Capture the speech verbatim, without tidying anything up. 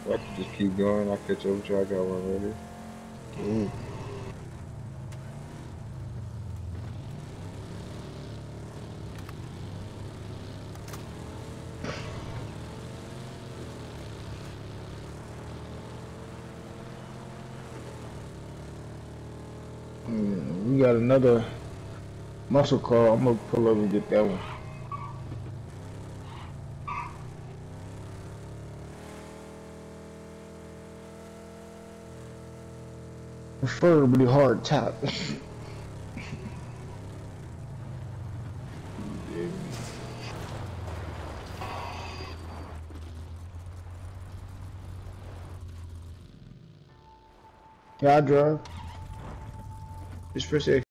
I can just keep going. I'll catch up with you. I got one ready. Mm. Mm, we got another muscle car. I'm gonna pull up and get that one. Preferably hard top. Yeah, I drive. Just for a second.